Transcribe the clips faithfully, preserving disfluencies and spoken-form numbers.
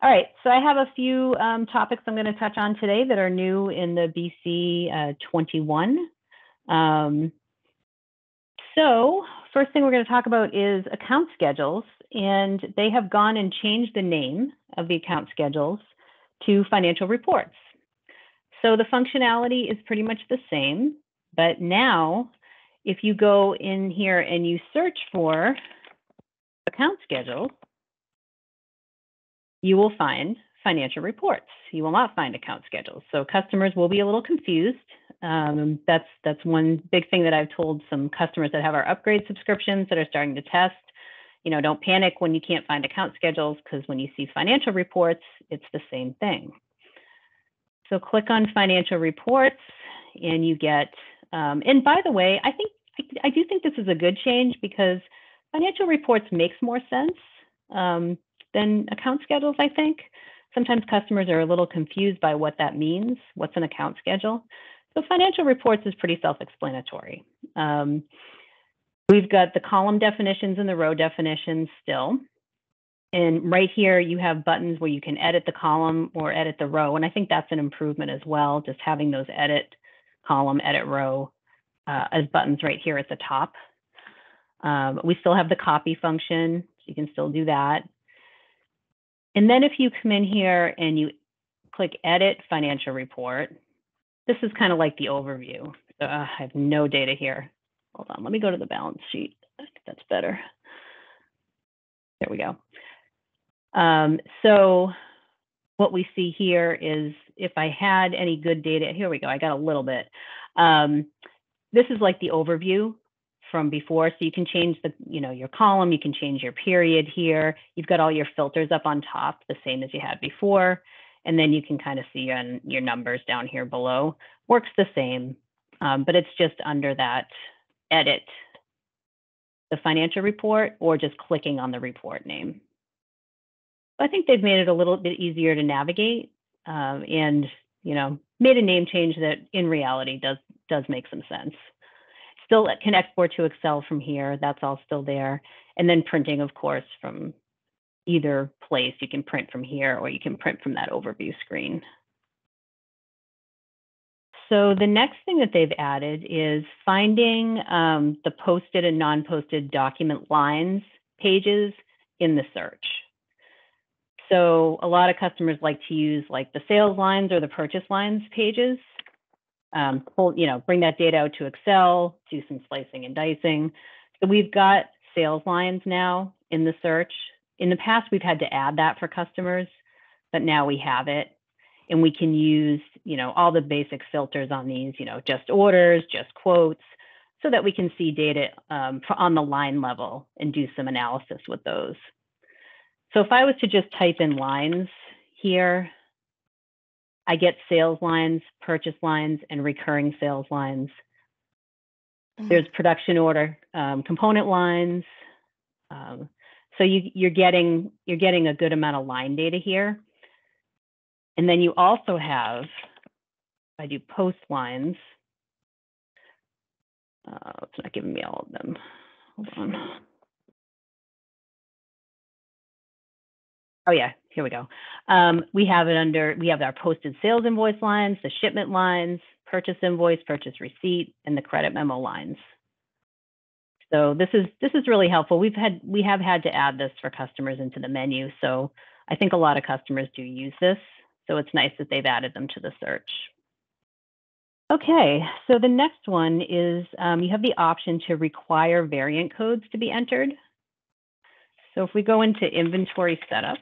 All right, so I have a few um, topics I'm going to touch on today that are new in the B C uh, twenty-one. Um, so first thing we're going to talk about is account schedules, and they have gone and changed the name of the account schedules to financial reports. So the functionality is pretty much the same, but now if you go in here and you search for account schedules, you will find financial reports. You will not find account schedules. So customers will be a little confused. Um, that's, that's one big thing that I've told some customers that have our upgrade subscriptions that are starting to test. You know, don't panic when you can't find account schedules, because when you see financial reports, it's the same thing. So click on financial reports and you get, um, and by the way, I think, I, I do think this is a good change, because financial reports makes more sense um, than account schedules, I think. Sometimes customers are a little confused by what that means. What's an account schedule? So financial reports is pretty self-explanatory. Um, we've got the column definitions and the row definitions still. And right here, you have buttons where you can edit the column or edit the row. And I think that's an improvement as well, just having those edit column, edit row uh, as buttons right here at the top. Um, we still have the copy function, so you can still do that. And then if you come in here and you click Edit Financial Report, this is kind of like the overview. So, uh, I have no data here. Hold on, let me go to the balance sheet. I think that's better. There we go. Um, so what we see here is if I had any good data, here we go, I got a little bit. Um, this is like the overview from before. So you can change the, you know, your column, you can change your period here. You've got all your filters up on top, the same as you had before. And then you can kind of see your, your numbers down here below. Works the same, um, but it's just under that edit the financial report, or just clicking on the report name. I think they've made it a little bit easier to navigate, um, and, you know, made a name change that in reality does, does make some sense. Still can export to Excel from here. That's all still there. And then printing, of course, from either place. You can print from here, or you can print from that overview screen. So the next thing that they've added is finding um, the posted and non-posted document lines pages in the search. So a lot of customers like to use like the sales lines or the purchase lines pages. Um, pull, you know, bring that data out to Excel, do some slicing and dicing. So we've got sales lines now in the search. In the past, we've had to add that for customers, but now we have it. And we can use, you know, all the basic filters on these, you know, just orders, just quotes, so that we can see data um, on the line level and do some analysis with those. So if I was to just type in lines here, I get sales lines, purchase lines, and recurring sales lines. Mm-hmm. There's production order um, component lines. Um, so you, you're getting you're getting a good amount of line data here. And then you also have, I do post lines. Uh, it's not giving me all of them. Hold on. Oh yeah, here we go. Um, we have it under, we have our posted sales invoice lines, the shipment lines, purchase invoice, purchase receipt, and the credit memo lines. So this is this is really helpful. We've had we have had to add this for customers into the menu. So I think a lot of customers do use this. So it's nice that they've added them to the search. Okay, so the next one is um, you have the option to require variant codes to be entered. So if we go into inventory setup,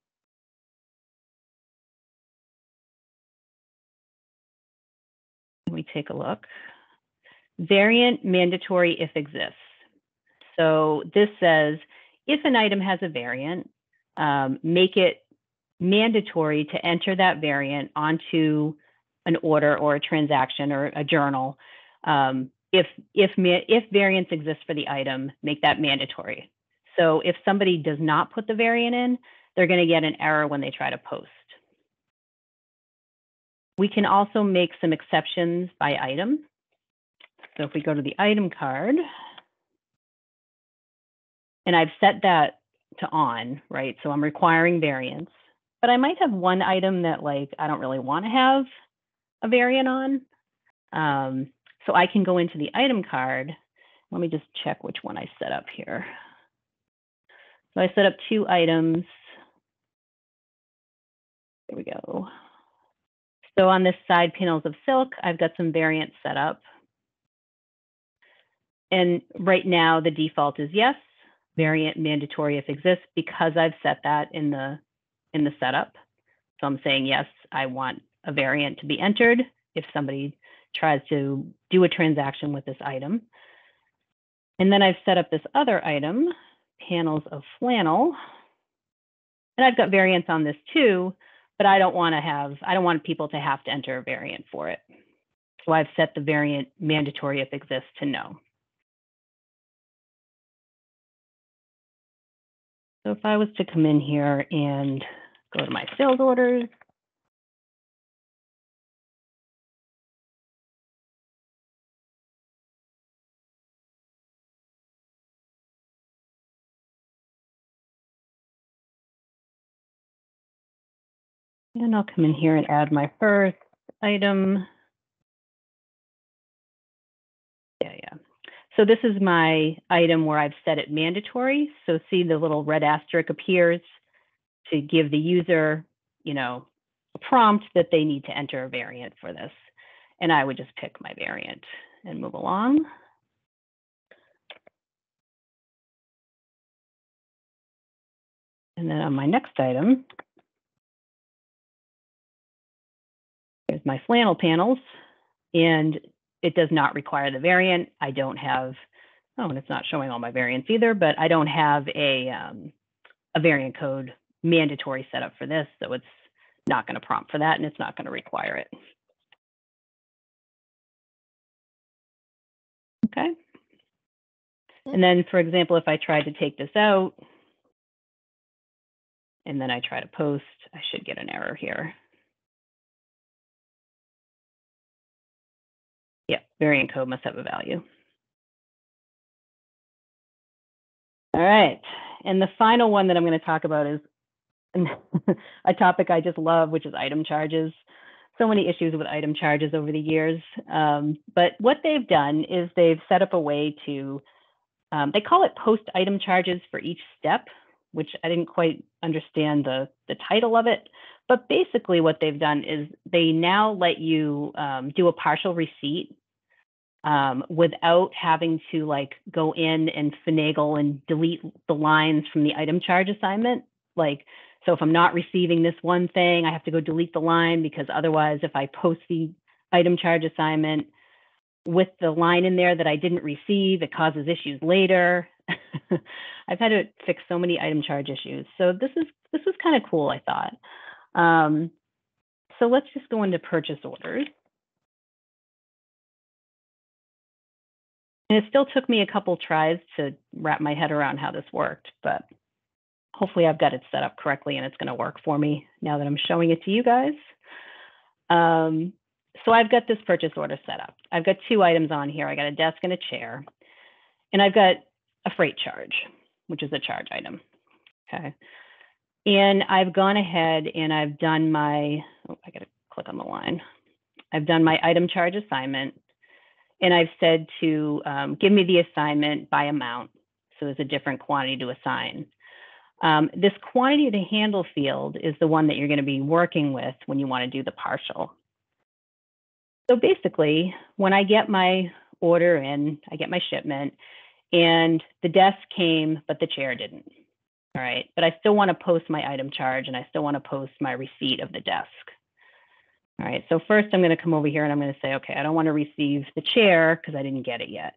we take a look. Variant mandatory if exists. So this says if an item has a variant, um, make it mandatory to enter that variant onto an order or a transaction or a journal. Um, if if if variants exist for the item, make that mandatory. So if somebody does not put the variant in, they're going to get an error when they try to post. We can also make some exceptions by item. So if we go to the item card, and I've set that to on, right? So I'm requiring variants. but I might have one item that like I don't really want to have a variant on. Um, so I can go into the item card. Let me just check which one I set up here. So I set up two items. There we go. So on this side panels of silk, I've got some variants set up. And right now the default is yes, variant mandatory if exists, because I've set that in the in the setup. So I'm saying, yes, I want a variant to be entered if somebody tries to do a transaction with this item. And then I've set up this other item, panels of flannel. And I've got variants on this too, but I don't want to have, I don't want people to have to enter a variant for it. So I've set the variant mandatory if exists to no. So if I was to come in here and go to my sales orders, and I'll come in here and add my first item. Yeah, yeah. So this is my item where I've set it mandatory. So see the little red asterisk appears to give the user, you know, a prompt that they need to enter a variant for this. And I would just pick my variant and move along. And then on my next item, there's my flannel panels, and it does not require the variant. I don't have, oh, and it's not showing all my variants either, but I don't have a, um, a variant code mandatory setup for this, so it's not going to prompt for that, and it's not going to require it. Okay. And then, for example, if I tried to take this out, and then I try to post, I should get an error here. Yeah, variant code must have a value. All right, and the final one that I'm going to talk about is a topic I just love, which is item charges. So many issues with item charges over the years. Um, but what they've done is they've set up a way to, um, they call it post item charges for each step, which I didn't quite understand the, the title of it. But basically what they've done is they now let you um, do a partial receipt um, without having to like go in and finagle and delete the lines from the item charge assignment. Like, so if I'm not receiving this one thing, I have to go delete the line, because otherwise if I post the item charge assignment with the line in there that I didn't receive, it causes issues later. I've had to fix so many item charge issues. So this is this is kind of cool, I thought. Um, so let's just go into purchase orders. And it still took me a couple tries to wrap my head around how this worked, but hopefully I've got it set up correctly and it's going to work for me now that I'm showing it to you guys. Um, so I've got this purchase order set up. I've got two items on here. I got a desk and a chair, and I've got a freight charge, which is a charge item. Okay. And I've gone ahead and I've done my, oh, I got to click on the line. I've done my item charge assignment, and I've said to um, give me the assignment by amount. So there's a different quantity to assign. Um, this quantity to handle field is the one that you're going to be working with when you want to do the partial. So basically, when I get my order in, I get my shipment, and the desk came, but the chair didn't. All right, but I still want to post my item charge, and I still want to post my receipt of the desk. All right, so first I'm going to come over here and I'm going to say, okay, I don't want to receive the chair because I didn't get it yet.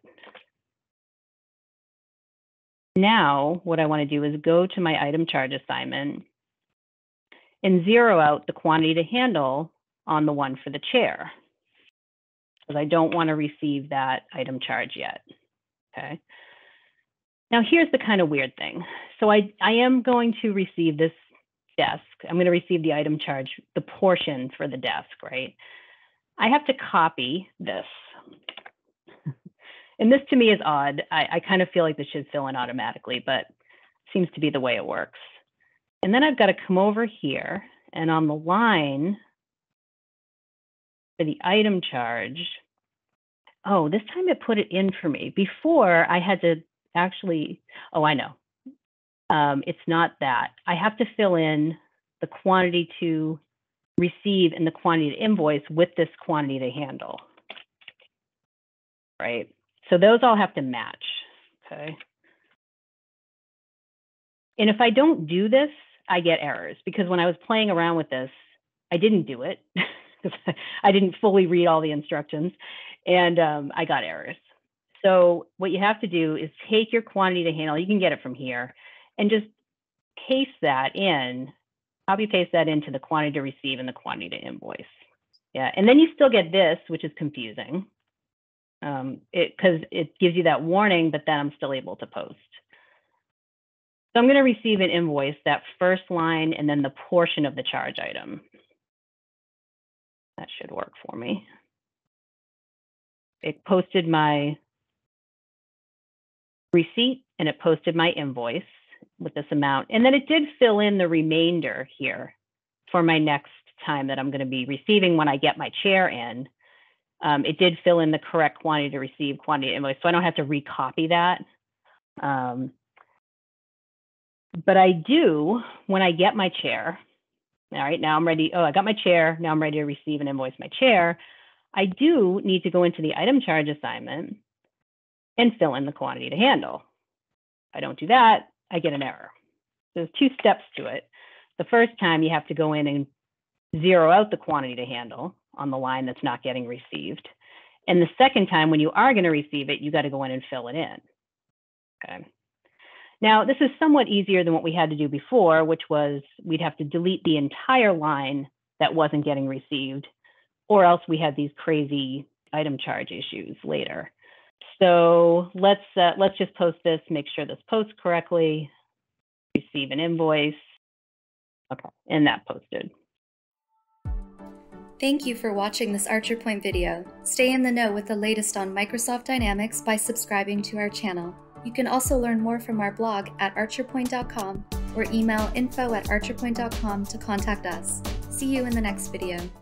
Now, what I want to do is go to my item charge assignment and zero out the quantity to handle on the one for the chair, because I don't want to receive that item charge yet. Okay. Now, here's the kind of weird thing. So I, I am going to receive this desk. I'm going to receive the item charge, the portion for the desk, right? I have to copy this. And this to me is odd. I, I kind of feel like this should fill in automatically, but it seems to be the way it works. And then I've got to come over here And on the line for the item charge, oh, this time it put it in for me. Before I had to actually, oh, I know. Um, it's not that. I have to fill in the quantity to receive and the quantity to invoice with this quantity to handle, right? So those all have to match, okay? And if I don't do this, I get errors, because when I was playing around with this, I didn't do it. I didn't fully read all the instructions, and um, I got errors. So what you have to do is take your quantity to handle, you can get it from here, and just paste that in, copy paste that into the quantity to receive and the quantity to invoice. Yeah, and then you still get this, which is confusing, um, it because it gives you that warning, but then I'm still able to post. So I'm going to receive an invoice, that first line, and then the portion of the charge item. That should work for me. It posted my receipt and it posted my invoice with this amount. And then it did fill in the remainder here for my next time that I'm going to be receiving when I get my chair in. Um, it did fill in the correct quantity to receive, quantity to invoice, so I don't have to recopy that. Um, but I do, when I get my chair, all right, now I'm ready. Oh, I got my chair. Now I'm ready to receive and invoice my chair. I do need to go into the item charge assignment and fill in the quantity to handle. If I don't do that, I get an error. There's two steps to it. The first time you have to go in and zero out the quantity to handle on the line that's not getting received. And the second time, when you are going to receive it, you got to go in and fill it in. Okay. Now, this is somewhat easier than what we had to do before, which was we'd have to delete the entire line that wasn't getting received, or else we had these crazy item charge issues later. So let's uh, let's just post this, make sure this posts correctly, receive an invoice. Okay, and that posted. Thank you for watching this Archer Point video. Stay in the know with the latest on Microsoft Dynamics by subscribing to our channel. You can also learn more from our blog at archer point dot com or email info at archer point dot com to contact us. See you in the next video.